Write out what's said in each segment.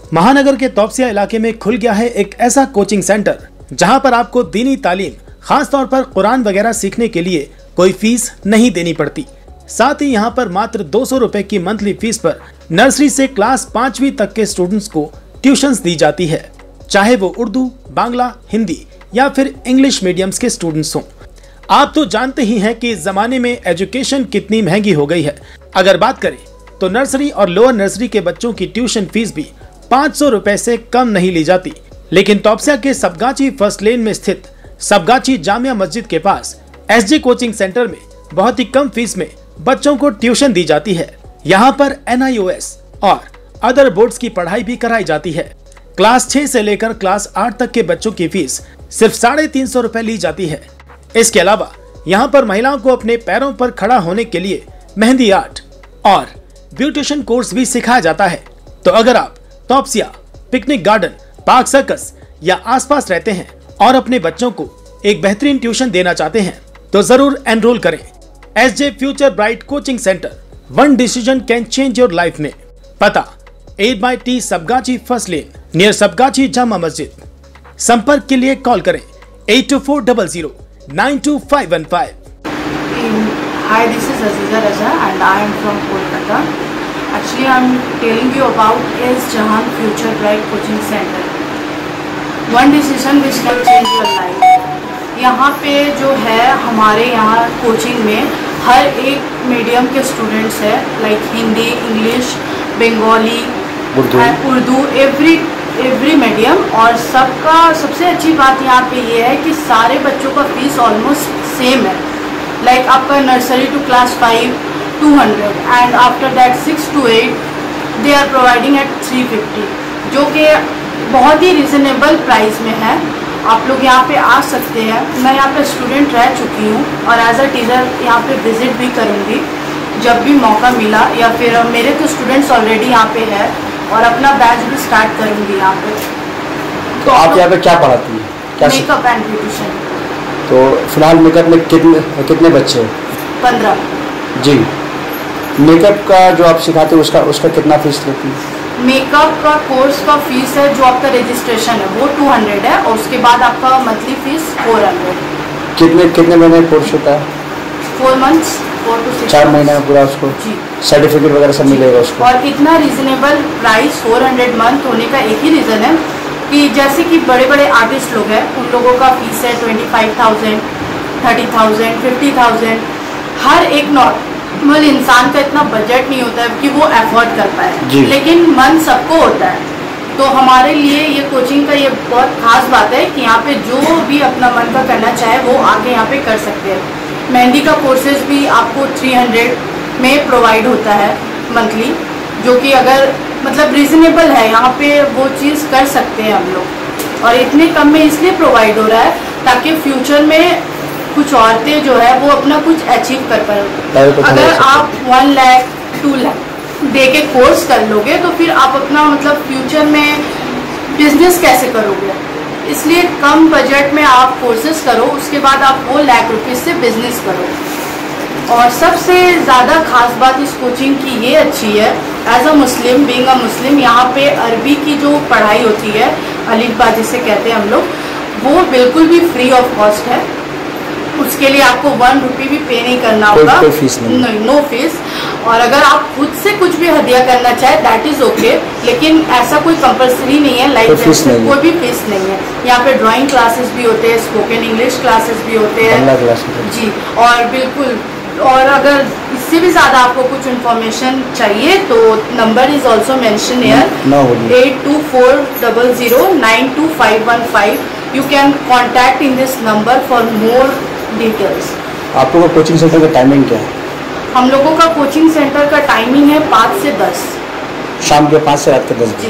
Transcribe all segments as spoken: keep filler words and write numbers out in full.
महानगर के तौबसिया इलाके में खुल गया है एक ऐसा कोचिंग सेंटर जहां पर आपको दीनी तालीम, खास तौर पर कुरान वगैरह सीखने के लिए कोई फीस नहीं देनी पड़ती। साथ ही यहां पर मात्र दो सौ रुपए की मंथली फीस पर नर्सरी से क्लास पांचवी तक के स्टूडेंट्स को ट्यूशंस दी जाती है, चाहे वो उर्दू, बांग्ला, हिंदी या फिर इंग्लिश मीडियम्स के स्टूडेंट्स हों। आप तो जानते ही हैं कि इस जमाने में एजुकेशन कितनी महंगी हो गई है। अगर बात करें तो नर्सरी और लोअर नर्सरी के बच्चों की ट्यूशन फीस भी पाँच सौ रुपए से कम नहीं ली जाती। लेकिन तौबसिया के सबगाची फर्स्ट लेन में स्थित सबगाची जामिया मस्जिद के पास एसजे कोचिंग सेंटर में बहुत ही कम फीस में बच्चों को ट्यूशन दी जाती है। यहाँ पर एन आई ओ एस और अदर बोर्ड्स की पढ़ाई भी कराई जाती है। क्लास छह से लेकर क्लास आठ तक के बच्चों की फीस सिर्फ साढ़े तीन सौ रुपए ली जाती है। इसके अलावा यहाँ पर महिलाओं को अपने पैरों पर खड़ा होने के लिए मेहंदी आर्ट और ब्यूटिशियन कोर्स भी सिखाया जाता है। तो अगर आप Topsia, picnic garden, park circus या आसपास रहते हैं और अपने बच्चों को एक बेहतरीन ट्यूशन देना चाहते हैं तो जरूर एनरोल करें S J future bright coaching centre. One decision can change your life में। पता eight by T Sabgachi first lane near Sabgachi Jama Masjid. संपर्क के लिए कॉल करें eight two four double zero nine two five one five. Hi, this is Aziza Raja and I am from Kolkata. Actually, I am telling you about S Jahan Future Bright Coaching Center. One decision which can change your life. यहाँ पे जो है हमारे यहाँ coaching में हर एक medium के students है, like Hindi, English, Bengali, Urdu, every every medium. और सबका सबसे अच्छी बात यहाँ पे ये है कि सारे बच्चों का फीस ऑलमोस्ट सेम है। लाइक like आपका nursery to class five two hundred and after that six to eight they are providing at three fifty, जो कि बहुत ही रिजनेबल प्राइस में है। आप लोग यहाँ पे आ सकते हैं। मैं यहाँ पे स्टूडेंट रह चुकी हूँ और एज अ टीचर यहाँ पे विजिट भी करूँगी जब भी मौका मिला, या फिर मेरे तो स्टूडेंट्स ऑलरेडी यहाँ पे है और अपना बैच भी स्टार्ट करूँगी यहाँ पे। तो आप यहाँ पे क्या पढ़ाती हैं? Makeup and beautician. तो फिलहाल मेकअप में कितने कितने बच्चे हैं? पंद्रह। जी, मेकअप का जो आप सिखाते हैं उसका उसका कितना फीस लेती है? मेकअप का कोर्स का फीस है, जो आपका रजिस्ट्रेशन है वो टू हंड्रेड है और उसके बाद आपका मंथली फीस फोर हंड्रेड। कितने कितने महीने कोर्स होता है? Four months, four to six. चार महीने में पूरा उसको जी सर्टिफिकेट वगैरह सब मिलेगा उसको। और इतना reasonable price four hundred month होने का एक ही रीज़न है कि जैसे कि बड़े बड़े आर्टिस्ट लोग हैं उन लोगों का फीस है twenty five thousand, thirty thousand, fifty thousand. हर एक नॉर्मल इंसान का इतना बजट नहीं होता है कि वो अफोर्ड कर पाए, लेकिन मन सबको होता है। तो हमारे लिए ये कोचिंग का ये बहुत खास बात है कि यहाँ पे जो भी अपना मन का करना चाहे वो आके यहाँ पे कर सकते हैं। मेहंदी का कोर्सेज भी आपको थ्री हंड्रेड में प्रोवाइड होता है मंथली, जो कि अगर मतलब रीजनेबल है, यहाँ पे वो चीज़ कर सकते हैं हम लोग। और इतने कम में इसलिए प्रोवाइड हो रहा है ताकि फ्यूचर में कुछ औरतें जो है वो अपना कुछ अचीव कर पाए। अगर आप वन लाख टू लाख दे के कोर्स कर लोगे तो फिर आप अपना मतलब फ्यूचर में बिजनेस कैसे करोगे? इसलिए कम बजट में आप कोर्सेज करो, उसके बाद आप वो लाख रुपीज़ से बिजनेस करो। और सबसे ज़्यादा खास बात इस कोचिंग की ये अच्छी है, as a Muslim, being a मुस्लिम, यहाँ पे अरबी की जो पढ़ाई होती है, अलिफ-बा जिसे कहते हैं हम लोग, वो बिल्कुल भी फ्री ऑफ कॉस्ट है। उसके लिए आपको वन रुपी भी पे नहीं करना होगा, कोई फीस नहीं, नहीं, नो फीस। और अगर आप खुद से कुछ भी हदिया करना चाहे दैट इज़ ओके, लेकिन ऐसा कोई कंपलसरी नहीं है, लाइक कोई भी फीस नहीं है। यहाँ पे ड्राइंग क्लासेस भी होते हैं, स्पोकन इंग्लिश क्लासेस भी होते हैं जी। और बिल्कुल, और अगर इससे भी ज़्यादा आपको कुछ इन्फॉर्मेशन चाहिए तो number is also mention here, eight two four double zero nine two five one five. You can contact in this number for more details. आप लोगों का कोचिंग सेंटर का टाइमिंग क्या है? हम लोगों का कोचिंग सेंटर का टाइमिंग है पाँच से दस, शाम के पाँच से रात के दस जी।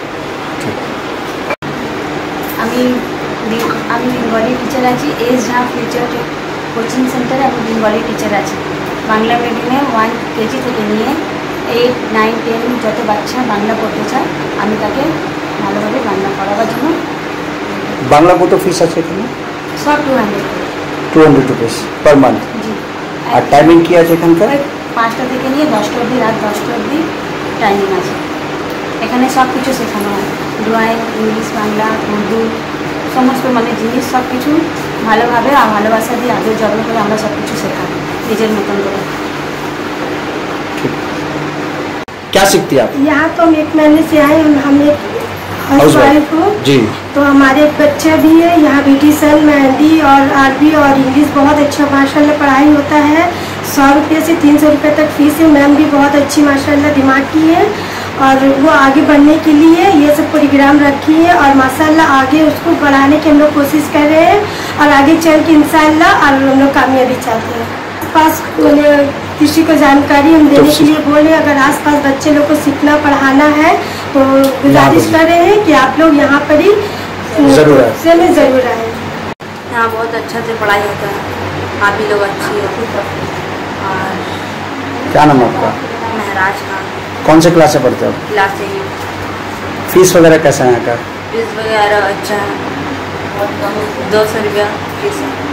আমি আমি বেঙ্গলি টিচার আছি এস জাহান ফিউচার কোচিং সেন্টারে। আমি বেঙ্গলি টিচার আছি। বাংলা মিডিয়ামে ওয়ান কেজি থেকে নিয়ে এইট নাইন টেন যত বাচ্চা বাংলা পড়তে চায় আমি তাকে ভালোভাবে বাংলা পড়াবার জন্য। বাংলা কত ফিস আছে এখানে? সব two hundred two hundred rupees per month. জি। আর টাইমিং কি আছে এখানকার? পাঁচটা থেকে নিয়ে দশটা অবধি, রাত দশটা অবধি টাইমিং আছে। এখানে সব কিছু শেখানো হয়, ড্রয়িং, ইংলিশ, বাংলা, উর্দু সমস্ত মানে জিনিস সব কিছু ভালোভাবে আর ভালোবাসা দিয়ে আদর যত্ন করে আমরা সব কিছু শেখাই নিজের মতন করে। क्या सीखती है आप? यहाँ तो हम एक महीने से आए, हम एक हाउस वाइफ हूँ जी। तो हमारे एक बच्चा भी है यहाँ, ब्यूटिशन, मेहंदी और अरबी और इंग्लिश बहुत अच्छा माशाल्लाह पढ़ाई होता है। सौ रुपये से तीन सौ रुपये तक फीस है। मैम भी बहुत अच्छी माशाल्लाह दिमाग की है और वो आगे बढ़ने के लिए ये सब प्रोग्राम रखी है और माशाल्लाह आगे उसको बढ़ाने की हम लोग कोशिश कर रहे हैं और आगे चल के इंशाल्लाह और हम लोग कामयाबी चाहते हैं। पास मैंने किसी को जानकारी हम देने के लिए बोले, अगर आसपास बच्चे लोग को सीखना पढ़ाना है तो गुजारिश कर रहे हैं कि आप लोग यहाँ पर ही जरूर में ज़रूर आए। यहाँ बहुत अच्छा से पढ़ाई होता है, आप भी लोग अच्छी हो। और क्या नाम है आपका? महराज खान, कौन से क्लास से पढ़ते हो? क्लास से ही। फीस वगैरह कैसा है यहाँ का? फीस वगैरह अच्छा है, दो सौ रुपया फीस है।